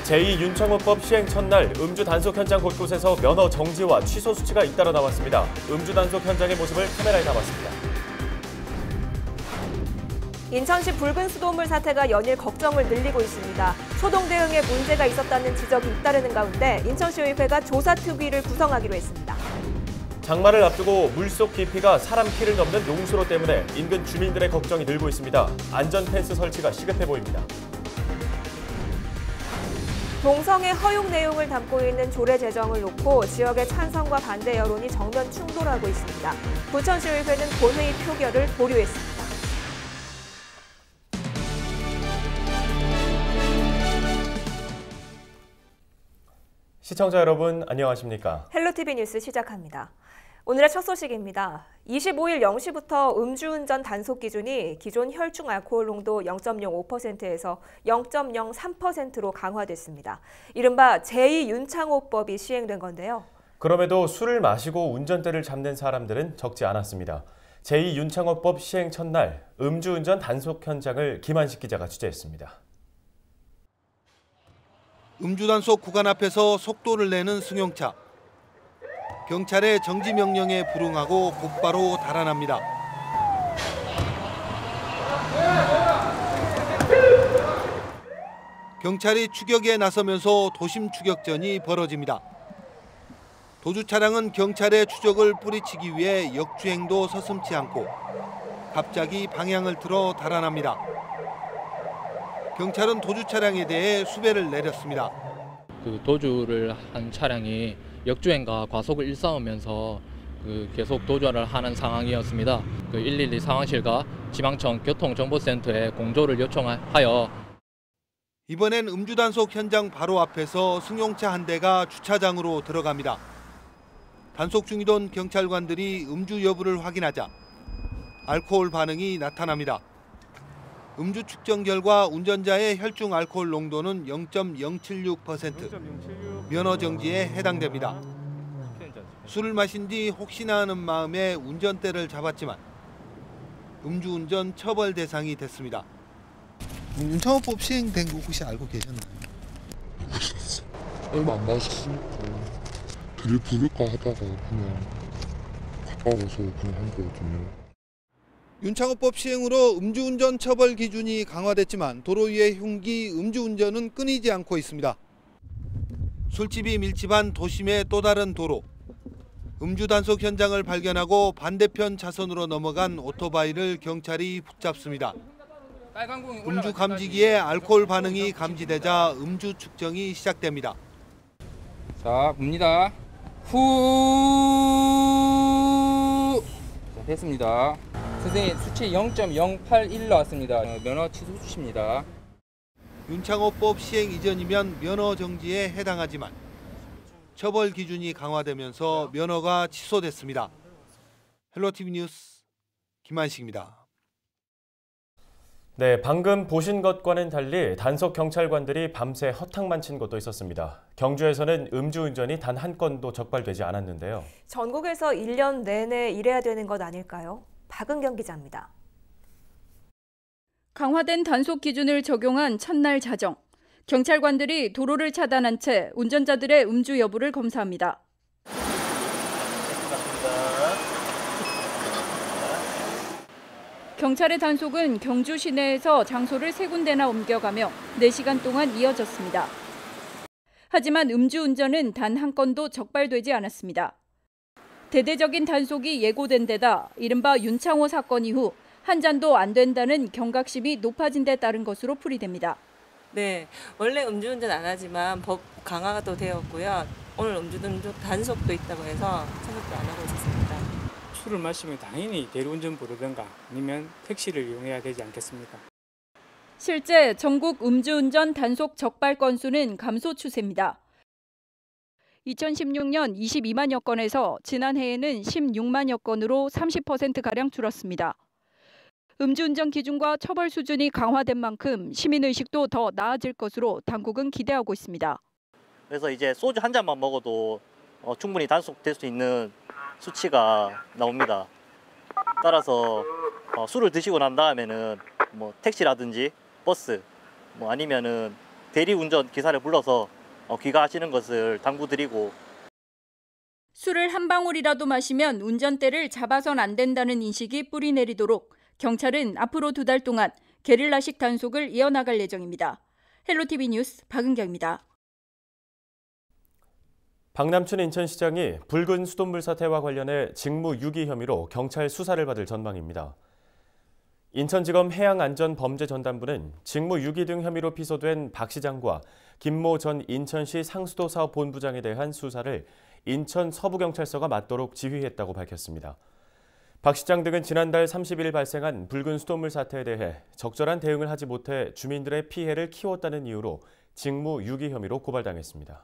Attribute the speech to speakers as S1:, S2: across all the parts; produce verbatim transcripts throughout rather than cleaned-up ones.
S1: 제이 윤창호법 시행 첫날 음주 단속 현장 곳곳에서 면허 정지와 취소 수치가 잇따라 나왔습니다. 음주 단속 현장의 모습을 카메라에 담았습니다.
S2: 인천시 붉은 수돗물 사태가 연일 걱정을 늘리고 있습니다. 소동 대응에 문제가 있었다는 지적이 잇따르는 가운데 인천시의회가 조사특위를 구성하기로 했습니다.
S1: 장마를 앞두고 물속 깊이가 사람 키를 넘는 농수로 때문에 인근 주민들의 걱정이 늘고 있습니다. 안전 펜스 설치가 시급해 보입니다.
S2: 동성애 허용 내용을 담고 있는 조례 제정을 놓고 지역의 찬성과 반대 여론이 정면 충돌하고 있습니다. 부천시의회는 본회의 표결을 보류했습니다.
S1: 시청자 여러분 안녕하십니까?
S2: 헬로티비 뉴스 시작합니다. 오늘의 첫 소식입니다. 이십오일 영 시부터 음주운전 단속 기준이 기존 혈중 알코올 농도 영 점 영오 퍼센트에서 영 점 영삼 퍼센트로 강화됐습니다. 이른바 제이 윤창호법이 시행된 건데요.
S1: 그럼에도 술을 마시고 운전대를 잡는 사람들은 적지 않았습니다. 제이 윤창호법 시행 첫날 음주운전 단속 현장을 김한식 기자가 취재했습니다.
S3: 음주단속 구간 앞에서 속도를 내는 승용차. 경찰의 정지 명령에 불응하고 곧바로 달아납니다. 경찰이 추격에 나서면서 도심 추격전이 벌어집니다. 도주 차량은 경찰의 추적을 뿌리치기 위해 역주행도 서슴지 않고 갑자기 방향을 틀어 달아납니다. 경찰은 도주 차량에 대해 수배를 내렸습니다.
S4: 그 도주를 한 차량이 역주행과 과속을 일삼으면서 그 계속 도주를 하는 상황이었습니다. 그 일일이 상황실과 지방청 교통정보센터에 공조를 요청하여
S3: 이번엔 음주단속 현장 바로 앞에서 승용차 한 대가 주차장으로 들어갑니다. 단속 중이던 경찰관들이 음주 여부를 확인하자 알코올 반응이 나타납니다. 음주 측정 결과 운전자의 혈중 알코올 농도는 영 점 영칠육 퍼센트, 면허 정지에 해당됩니다. 술을 마신 뒤 혹시나 하는 마음에 운전대를 잡았지만 음주운전 처벌 대상이 됐습니다.
S5: 윤창호법 시행된 거 혹시 알고 계셨나요?
S6: 얼마 안 마셨으니까 되게 부를까 하다가 그냥 가까워서 그냥 한 거거든요.
S3: 윤창호법 시행으로 음주운전 처벌 기준이 강화됐지만 도로 위의 흉기 음주운전은 끊이지 않고 있습니다. 술집이 밀집한 도심의 또 다른 도로. 음주 단속 현장을 발견하고 반대편 차선으로 넘어간 오토바이를 경찰이 붙잡습니다. 음주 감지기에 알코올 반응이 감지되자 음주 측정이 시작됩니다.
S7: 자, 봅니다. 후. 자, 됐습니다. 선생님 수치 영 점 영팔일 나왔습니다. 어, 면허 취소 수치입니다.
S3: 윤창호법 시행 이전이면 면허 정지에 해당하지만 처벌 기준이 강화되면서 면허가 취소됐습니다. 헬로티비 뉴스 김한식입니다.
S1: 네, 방금 보신 것과는 달리 단속 경찰관들이 밤새 허탕만 친 곳도 있었습니다. 경주에서는 음주운전이 단 한 건도 적발되지 않았는데요.
S2: 전국에서 일 년 내내 일해야 되는 것 아닐까요? 박은경 기자입니다.
S8: 강화된 단속 기준을 적용한 첫날 자정. 경찰관들이 도로를 차단한 채 운전자들의 음주 여부를 검사합니다. 경찰의 단속은 경주 시내에서 장소를 세 군데나 옮겨가며 네 시간 동안 이어졌습니다. 하지만 음주운전은 단 한 건도 적발되지 않았습니다. 대대적인 단속이 예고된 데다 이른바 윤창호 사건 이후 한 잔도 안 된다는 경각심이 높아진 데 따른 것으로 풀이됩니다.
S9: 네, 원래 음주운전 안 하지만 법 강화가 또 되었고요. 오늘 음주운전 단속도 있다고 해서 참석도 안 하고 있었습니다.
S10: 술을 마시면 당연히 대리운전 부르든가 아니면 택시를 이용해야 되지 않겠습니까?
S8: 실제 전국 음주운전 단속 적발 건수는 감소 추세입니다. 이천십육 년 이십이만여 건에서 지난해에는 십육만여 건으로 삼십 퍼센트가량 줄었습니다. 음주운전 기준과 처벌 수준이 강화된 만큼 시민의식도 더 나아질 것으로 당국은 기대하고 있습니다.
S11: 그래서 이제 소주 한 잔만 먹어도 어, 충분히 단속될 수 있는 수치가 나옵니다. 따라서 어, 술을 드시고 난 다음에는 뭐 택시라든지 버스 뭐 아니면은 대리운전 기사를 불러서 귀가하시는 것을 당부드리고
S8: 술을 한 방울이라도 마시면 운전대를 잡아선 안 된다는 인식이 뿌리내리도록 경찰은 앞으로 두 달 동안 게릴라식 단속을 이어나갈 예정입니다. 헬로티비 뉴스 박은경입니다.
S1: 박남춘 인천시장이 붉은 수돗물 사태와 관련해 직무유기 혐의로 경찰 수사를 받을 전망입니다. 인천지검 해양안전범죄전담부는 직무유기 등 혐의로 피소된 박 시장과 김모 전 인천시 상수도사업본부장에 대한 수사를 인천 서부경찰서가 맡도록 지휘했다고 밝혔습니다. 박 시장 등은 지난달 삼십 일 발생한 붉은 수돗물 사태에 대해 적절한 대응을 하지 못해 주민들의 피해를 키웠다는 이유로 직무유기 혐의로 고발당했습니다.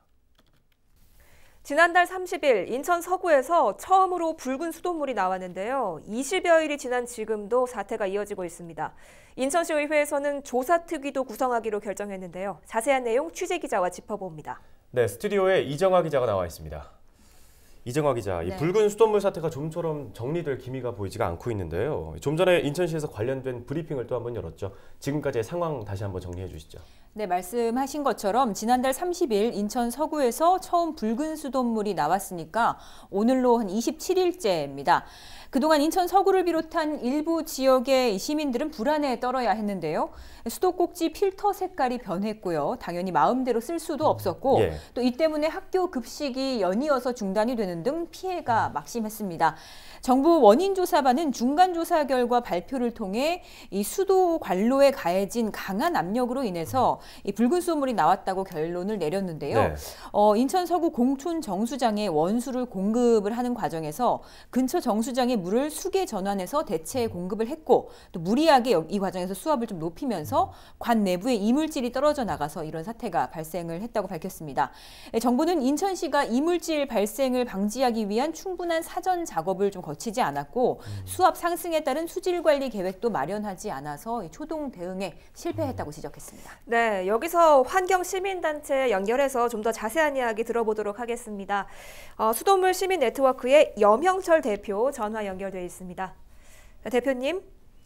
S2: 지난달 삼십 일 인천 서구에서 처음으로 붉은 수돗물이 나왔는데요. 이십여일이 지난 지금도 사태가 이어지고 있습니다. 인천시의회에서는 조사특위도 구성하기로 결정했는데요. 자세한 내용 취재기자와 짚어봅니다.
S1: 네, 스튜디오에 이정아 기자가 나와 있습니다. 이정아 기자, 이
S12: 네.
S1: 붉은 수돗물 사태가 좀처럼 정리될 기미가 보이지가 않고 있는데요. 좀 전에 인천시에서 관련된 브리핑을 또 한번 열었죠. 지금까지의 상황 다시 한번 정리해 주시죠.
S12: 네, 말씀하신 것처럼 지난달 삼십 일 인천 서구에서 처음 붉은 수돗물이 나왔으니까 오늘로 한 이십칠일째입니다. 그동안 인천 서구를 비롯한 일부 지역의 시민들은 불안에 떨어야 했는데요. 수도꼭지 필터 색깔이 변했고요. 당연히 마음대로 쓸 수도 없었고
S1: 예.
S12: 또 이 때문에 학교 급식이 연이어서 중단이 되는 등 피해가 막심했습니다. 정부 원인조사반은 중간조사 결과 발표를 통해 이 수도 관로에 가해진 강한 압력으로 인해서 이 붉은 수돗물이 나왔다고 결론을 내렸는데요.
S1: 네.
S12: 어, 인천 서구 공촌 정수장에 원수를 공급을 하는 과정에서 근처 정수장에 물을 수계 전환해서 대체 공급을 했고 또 무리하게 이 과정에서 수압을 좀 높이면서 관 내부에 이물질이 떨어져 나가서 이런 사태가 발생을 했다고 밝혔습니다. 정부는 인천시가 이물질 발생을 방지하기 위한 충분한 사전 작업을 좀 거치지 않았고 수압 상승에 따른 수질 관리 계획도 마련하지 않아서 초동 대응에 실패했다고 지적했습니다.
S2: 네, 여기서 환경시민단체 연결해서 좀 더 자세한 이야기 들어보도록 하겠습니다. 어, 수돗물 시민 네트워크의 염형철 대표 전화 연결되어 있습니다. 네, 대표님,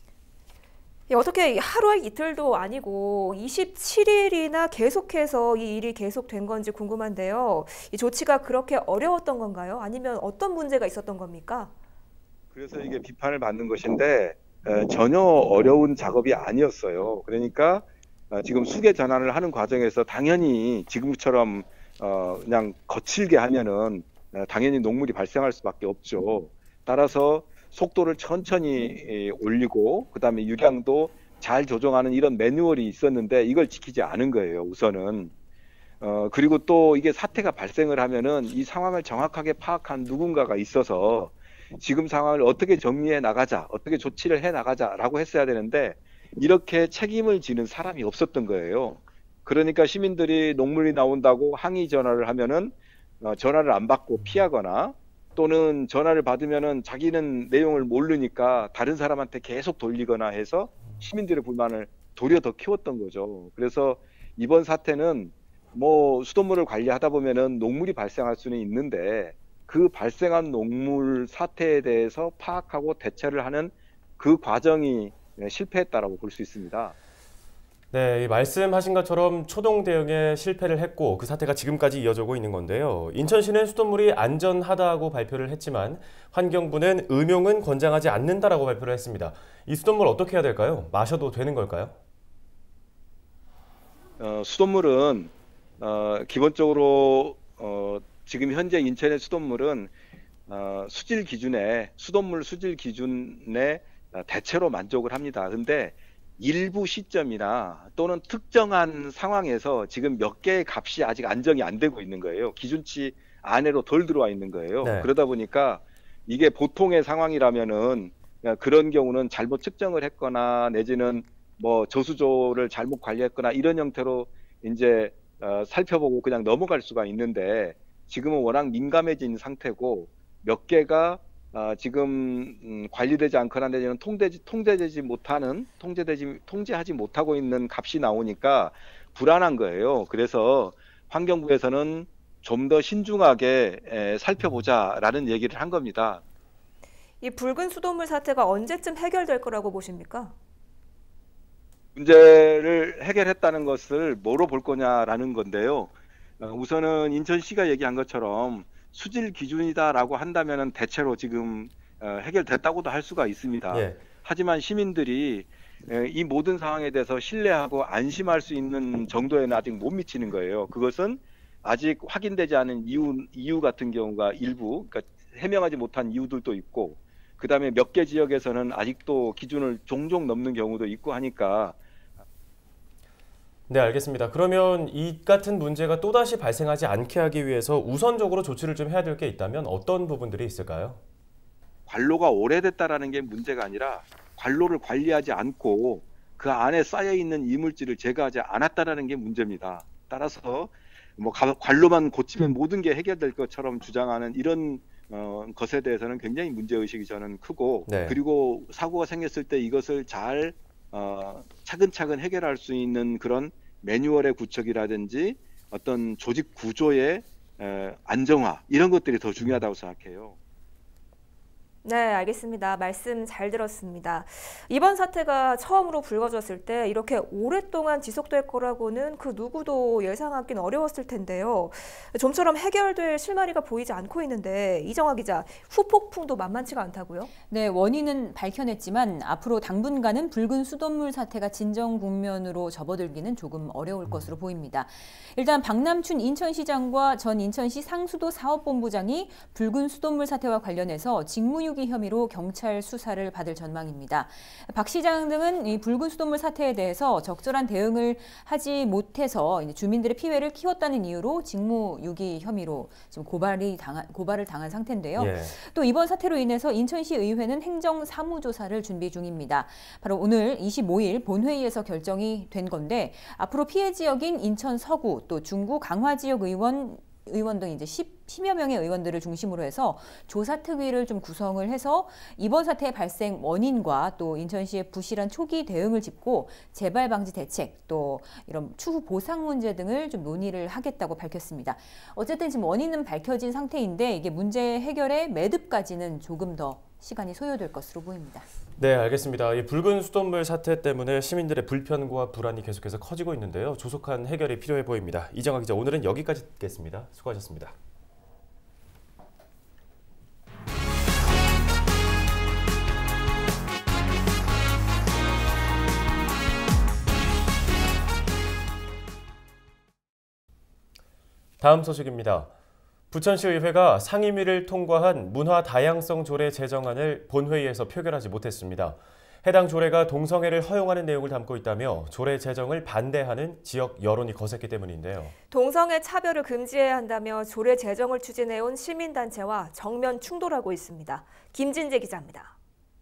S2: 예, 어떻게 하루 이틀도 아니고 이십칠일이나 계속해서 이 일이 계속된 건지 궁금한데요. 이 조치가 그렇게 어려웠던 건가요? 아니면 어떤 문제가 있었던 겁니까?
S13: 그래서 이게 비판을 받는 것인데 에, 전혀 어려운 작업이 아니었어요. 그러니까 어, 지금 수계 전환을 하는 과정에서 당연히 지금처럼 어, 그냥 거칠게 하면은 어, 당연히 녹물이 발생할 수밖에 없죠. 따라서 속도를 천천히 에, 올리고 그다음에 유량도 잘 조정하는 이런 매뉴얼이 있었는데 이걸 지키지 않은 거예요. 우선은. 어, 그리고 또 이게 사태가 발생을 하면은 이 상황을 정확하게 파악한 누군가가 있어서 지금 상황을 어떻게 정리해 나가자, 어떻게 조치를 해 나가자라고 했어야 되는데 이렇게 책임을 지는 사람이 없었던 거예요. 그러니까 시민들이 녹물이 나온다고 항의 전화를 하면은 어, 전화를 안 받고 피하거나 또는 전화를 받으면은 자기는 내용을 모르니까 다른 사람한테 계속 돌리거나 해서 시민들의 불만을 도리어 더 키웠던 거죠. 그래서 이번 사태는 뭐 수돗물을 관리하다 보면은 녹물이 발생할 수는 있는데 그 발생한 녹물 사태에 대해서 파악하고 대처를 하는 그 과정이 실패했다라고 볼 수 있습니다.
S1: 네, 말씀하신 것처럼 초동 대응에 실패를 했고 그 사태가 지금까지 이어지고 있는 건데요. 인천시는 수돗물이 안전하다고 발표를 했지만 환경부는 음용은 권장하지 않는다라고 발표를 했습니다. 이 수돗물 어떻게 해야 될까요? 마셔도 되는 걸까요?
S13: 어, 수돗물은 어, 기본적으로 어, 지금 현재 인천의 수돗물은 어, 수질 기준에 수돗물 수질 기준에 대체로 만족을 합니다. 그런데 일부 시점이나 또는 특정한 상황에서 지금 몇 개의 값이 아직 안정이 안 되고 있는 거예요. 기준치 안으로 덜 들어와 있는 거예요.
S1: 네.
S13: 그러다 보니까 이게 보통의 상황이라면은 그런 경우는 잘못 측정을 했거나 내지는 뭐 저수조를 잘못 관리했거나 이런 형태로 이제 어, 살펴보고 그냥 넘어갈 수가 있는데 지금은 워낙 민감해진 상태고 몇 개가 어, 지금 음, 관리되지 않거나 내지는 통제되지, 통제되지 못하는 통제되지 통제하지 못하고 있는 값이 나오니까 불안한 거예요. 그래서 환경부에서는 좀 더 신중하게 에, 살펴보자라는 얘기를 한 겁니다.
S2: 이 붉은 수돗물 사태가 언제쯤 해결될 거라고 보십니까?
S13: 문제를 해결했다는 것을 뭐로 볼 거냐라는 건데요. 우선은 인천시가 얘기한 것처럼 수질 기준이다라고 한다면은 대체로 지금 해결됐다고도 할 수가 있습니다. 예. 하지만 시민들이 이 모든 상황에 대해서 신뢰하고 안심할 수 있는 정도에는 아직 못 미치는 거예요. 그것은 아직 확인되지 않은 이유, 이유 같은 경우가 일부, 그러니까 해명하지 못한 이유들도 있고, 그 다음에 몇 개 지역에서는 아직도 기준을 종종 넘는 경우도 있고 하니까.
S1: 네, 알겠습니다. 그러면 이 같은 문제가 또다시 발생하지 않게 하기 위해서 우선적으로 조치를 좀 해야 될 게 있다면 어떤 부분들이 있을까요?
S13: 관로가 오래됐다라는 게 문제가 아니라 관로를 관리하지 않고 그 안에 쌓여있는 이물질을 제거하지 않았다라는 게 문제입니다. 따라서 뭐 관로만 고치면 모든 게 해결될 것처럼 주장하는 이런 어, 것에 대해서는 굉장히 문제의식이 저는 크고 네. 그리고 사고가 생겼을 때 이것을 잘 어, 차근차근 해결할 수 있는 그런 매뉴얼의 구축이라든지 어떤 조직 구조의 에, 안정화 이런 것들이 더 중요하다고 생각해요.
S2: 네, 알겠습니다. 말씀 잘 들었습니다. 이번 사태가 처음으로 불거졌을 때 이렇게 오랫동안 지속될 거라고는 그 누구도 예상하기는 어려웠을 텐데요. 좀처럼 해결될 실마리가 보이지 않고 있는데 이정화 기자, 후폭풍도 만만치가 않다고요?
S12: 네, 원인은 밝혀냈지만 앞으로 당분간은 붉은 수돗물 사태가 진정 국면으로 접어들기는 조금 어려울 것으로 보입니다. 일단 박남춘 인천시장과 전 인천시 상수도 사업본부장이 붉은 수돗물 사태와 관련해서 직무유기 혐의로 경찰 수사를 받을 전망입니다. 박 시장 등은 이 붉은 수돗물 사태에 대해서 적절한 대응을 하지 못해서 주민들의 피해를 키웠다는 이유로 직무유기 혐의로 지금 고발이 당한, 고발을 당한 상태인데요. 예. 또 이번 사태로 인해서 인천시 의회는 행정사무조사를 준비 중입니다. 바로 오늘 이십오일 본회의에서 결정이 된 건데 앞으로 피해 지역인 인천 서구 또 중구 강화 지역 의원 의원 등 이제 십여 명의 의원들을 중심으로 해서 조사특위를 좀 구성을 해서 이번 사태의 발생 원인과 또 인천시의 부실한 초기 대응을 짚고 재발 방지 대책 또 이런 추후 보상 문제 등을 좀 논의를 하겠다고 밝혔습니다. 어쨌든 지금 원인은 밝혀진 상태인데 이게 문제 해결의 매듭까지는 조금 더 시간이 소요될 것으로 보입니다.
S1: 네, 알겠습니다. 이 붉은 수돗물 사태 때문에 시민들의 불편과 불안이 계속해서 커지고 있는데요. 조속한 해결이 필요해 보입니다. 이정화 기자, 오늘은 여기까지 듣겠습니다. 수고하셨습니다. 다음 소식입니다. 부천시의회가 상임위를 통과한 문화다양성 조례 제정안을 본회의에서 표결하지 못했습니다. 해당 조례가 동성애를 허용하는 내용을 담고 있다며 조례 제정을 반대하는 지역 여론이 거셌기 때문인데요.
S2: 동성애 차별을 금지해야 한다며 조례 제정을 추진해온 시민단체와 정면 충돌하고 있습니다. 김진재 기자입니다.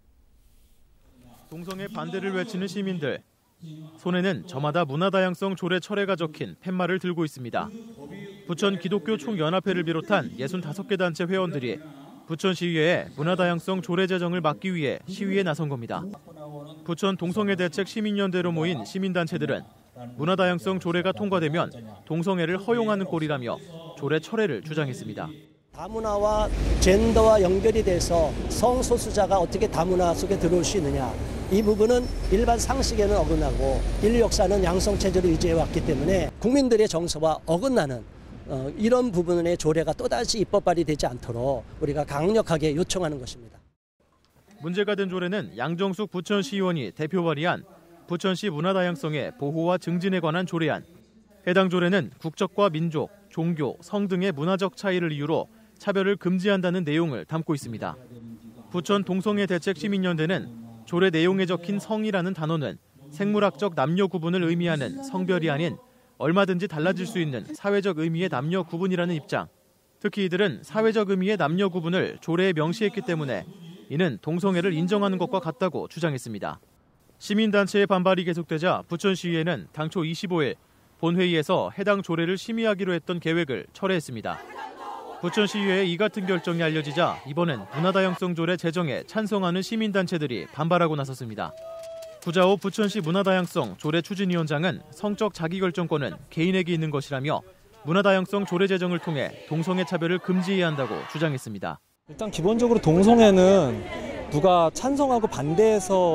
S14: 동성애 반대를 외치는 시민들. 손에는 저마다 문화다양성 조례 철회가 적힌 팻말을 들고 있습니다. 부천 기독교 총연합회를 비롯한 예순다섯 개 단체 회원들이 부천시의회에 문화다양성 조례 제정을 막기 위해 시위에 나선 겁니다. 부천 동성애 대책 시민연대로 모인 시민단체들은 문화다양성 조례가 통과되면 동성애를 허용하는 꼴이라며 조례 철회를 주장했습니다.
S15: 다문화와 젠더와 연결이 돼서 성소수자가 어떻게 다문화 속에 들어올 수 있느냐. 이 부분은 일반 상식에는 어긋나고 인류 역사는 양성체제로 유지해왔기 때문에 국민들의 정서와 어긋나는 어, 이런 부분의 조례가 또다시 입법 발의되지 않도록 우리가 강력하게 요청하는 것입니다.
S14: 문제가 된 조례는 양정숙 부천시의원이 대표 발의한 부천시 문화다양성의 보호와 증진에 관한 조례안. 해당 조례는 국적과 민족, 종교, 성 등의 문화적 차이를 이유로 차별을 금지한다는 내용을 담고 있습니다. 부천 동성애 대책 시민연대는 조례 내용에 적힌 성이라는 단어는 생물학적 남녀 구분을 의미하는 성별이 아닌 얼마든지 달라질 수 있는 사회적 의미의 남녀 구분이라는 입장. 특히 이들은 사회적 의미의 남녀 구분을 조례에 명시했기 때문에 이는 동성애를 인정하는 것과 같다고 주장했습니다. 시민단체의 반발이 계속되자 부천시의회는 당초 이십오일 본회의에서 해당 조례를 심의하기로 했던 계획을 철회했습니다. 부천시의회의 이 같은 결정이 알려지자 이번엔 문화다양성 조례 제정에 찬성하는 시민단체들이 반발하고 나섰습니다. 구자호 부천시 문화다양성 조례 추진위원장은 성적 자기결정권은 개인에게 있는 것이라며 문화다양성 조례 제정을 통해 동성애 차별을 금지해야 한다고 주장했습니다.
S16: 일단 기본적으로 동성애는 누가 찬성하고 반대해서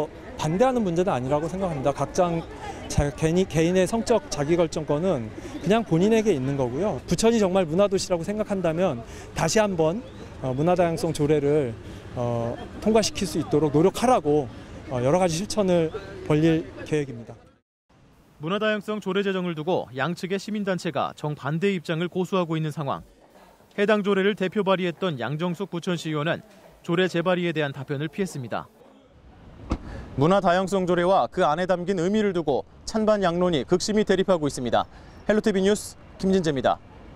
S16: 반대하는 문제는 아니라고 생각합니다. 각자 자, 개인, 개인의 성적 자기결정권은 그냥 본인에게 있는 거고요. 부천이 정말 문화도시라고 생각한다면 다시 한번 어, 문화다양성 조례를 어, 통과시킬 수 있도록 노력하라고 어, 여러 가지 실천을 벌릴 계획입니다.
S14: 문화다양성 조례 제정을 두고 양측의 시민단체가 정반대의 입장을 고수하고 있는 상황. 해당 조례를 대표 발의했던 양정숙 부천시의원은 조례 재발의에 대한 답변을 피했습니다. 문화다양성 조례와 그 안에 담긴 의미를 두고 찬반 양론이 극심히 대립하고 있습니다. 헬로티비 뉴스 김진재입니다.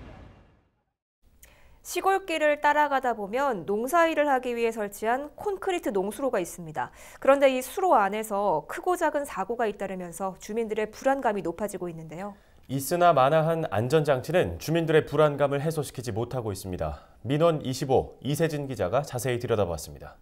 S2: 시골길을 따라가다 보면 농사일을 하기 위해 설치한 콘크리트 농수로가 있습니다. 그런데 이 수로 안에서 크고 작은 사고가 잇따르면서 주민들의 불안감이 높아지고 있는데요.
S1: 있으나 마나한 안전장치는 주민들의 불안감을 해소시키지 못하고 있습니다. 민원 이십오 이세진 기자가 자세히 들여다봤습니다.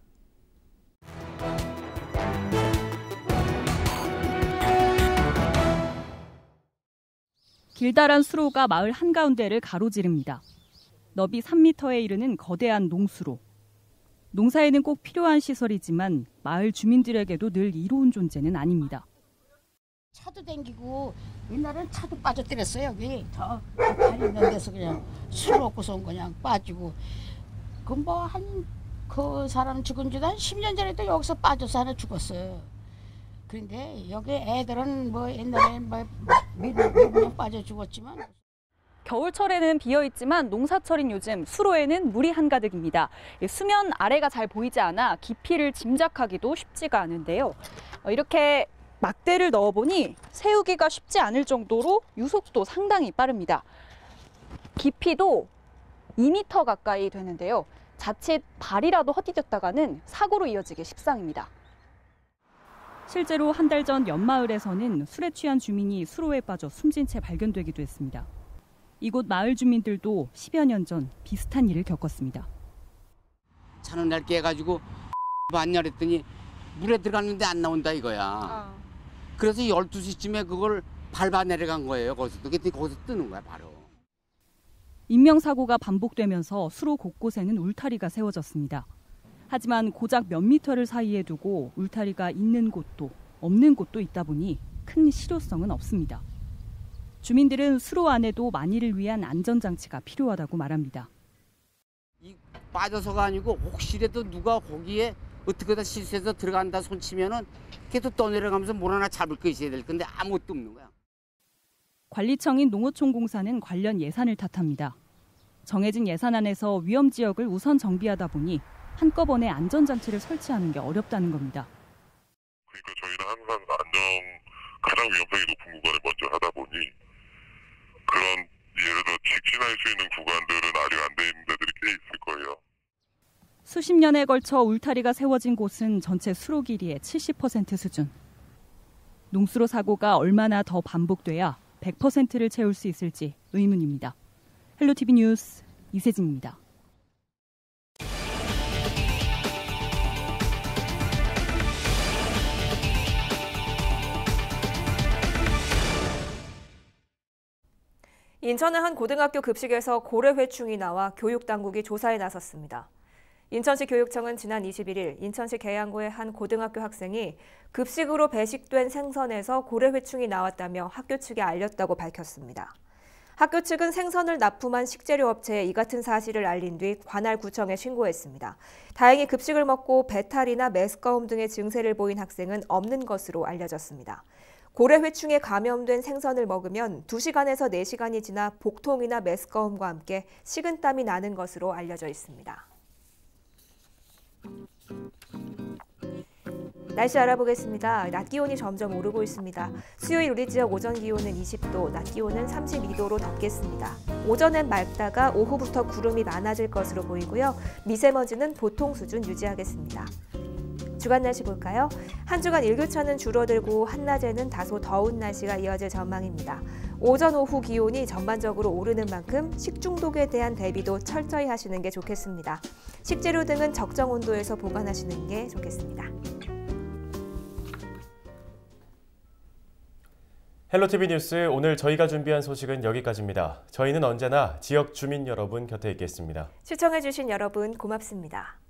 S17: 길다란 수로가 마을 한가운데를 가로지릅니다. 너비 삼 미터에 이르는 거대한 농수로. 농사에는 꼭 필요한 시설이지만 마을 주민들에게도 늘 이로운 존재는 아닙니다.
S18: 차도 댕기고 옛날에는 차도 빠져들었어요. 여기 저 발 있는 데서 그냥 술 먹고서 그냥 빠지고 그 뭐 한 그 사람 죽은 지도 한 십 년 전에도 여기서 빠져서 하나 죽었어요. 그런데 여기 애들은 뭐 옛날에 뭐 몇 명 빠져 죽었지만
S17: 겨울철에는 비어있지만 농사철인 요즘 수로에는 물이 한가득입니다. 수면 아래가 잘 보이지 않아 깊이를 짐작하기도 쉽지가 않은데요. 이렇게 막대를 넣어보니 세우기가 쉽지 않을 정도로 유속도 상당히 빠릅니다. 깊이도 이 미터 가까이 되는데요. 자칫 발이라도 헛디뎠다가는 사고로 이어지기 십상입니다. 실제로 한 달 전 연마을에서는 술에 취한 주민이 수로에 빠져 숨진 채 발견되기도 했습니다. 이곳 마을 주민들도 십여 년 전 비슷한 일을 겪었습니다.
S19: 차는 낡게 해가지고 안 열었더니 물에 들어갔는데 안 나온다 이거야.
S17: 아.
S19: 그래서 열두 시쯤에 그걸 밟아 내려간 거예요. 거기서, 거기서 뜨는 거야 바로.
S17: 인명사고가 반복되면서 수로 곳곳에는 울타리가 세워졌습니다. 하지만 고작 몇 미터를 사이에 두고 울타리가 있는 곳도 없는 곳도 있다 보니 큰 실효성은 없습니다. 주민들은 수로 안에도 만일을 위한 안전장치가 필요하다고 말합니다.
S19: 이 빠져서가 아니고 혹시라도 누가 거기에 어떻게든 실수해서 들어간다 손치면은 계속 떠내려가면서 뭘 하나 잡을 거 있어야 될 건데 아무것도 없는 거야.
S17: 관리청인 농어촌공사는 관련 예산을 탓합니다. 정해진 예산안에서 위험 지역을 우선 정비하다 보니 한꺼번에 안전장치를 설치하는 게 어렵다는 겁니다.
S6: 그러니까 저희는 항상 안전 가장 위험성이 높은 구간을 먼저 하다 보니 그런 예를 들어 직진할 수 있는 구간들은 아직 안 돼 있는 데들이 꽤 있을 거예요.
S17: 수십 년에 걸쳐 울타리가 세워진 곳은 전체 수로 길이의 칠십 퍼센트 수준. 농수로 사고가 얼마나 더 반복돼야 백 퍼센트를 채울 수 있을지 의문입니다. 헬로티비 뉴스 이세진입니다.
S2: 인천의 한 고등학교 급식에서 고래회충이 나와 교육당국이 조사에 나섰습니다. 인천시 교육청은 지난 이십일 일 인천시 계양구의 한 고등학교 학생이 급식으로 배식된 생선에서 고래회충이 나왔다며 학교 측에 알렸다고 밝혔습니다. 학교 측은 생선을 납품한 식재료 업체에 이 같은 사실을 알린 뒤 관할 구청에 신고했습니다. 다행히 급식을 먹고 배탈이나 메스꺼움 등의 증세를 보인 학생은 없는 것으로 알려졌습니다. 고래회충에 감염된 생선을 먹으면 두 시간에서 네 시간이 지나 복통이나 메스꺼움과 함께 식은땀이 나는 것으로 알려져 있습니다. 날씨 알아보겠습니다. 낮 기온이 점점 오르고 있습니다. 수요일 우리 지역 오전 기온은 이십 도, 낮 기온은 삼십이 도로 덥겠습니다. 오전엔 맑다가 오후부터 구름이 많아질 것으로 보이고요. 미세먼지는 보통 수준 유지하겠습니다. 주간 날씨 볼까요? 한 주간 일교차는 줄어들고 한낮에는 다소 더운 날씨가 이어질 전망입니다. 오전, 오후 기온이 전반적으로 오르는 만큼 식중독에 대한 대비도 철저히 하시는 게 좋겠습니다. 식재료 등은 적정 온도에서 보관하시는 게 좋겠습니다.
S1: 헬로티비 뉴스 오늘 저희가 준비한 소식은 여기까지입니다. 저희는 언제나 지역 주민 여러분 곁에 있겠습니다.
S2: 시청해주신 여러분 고맙습니다.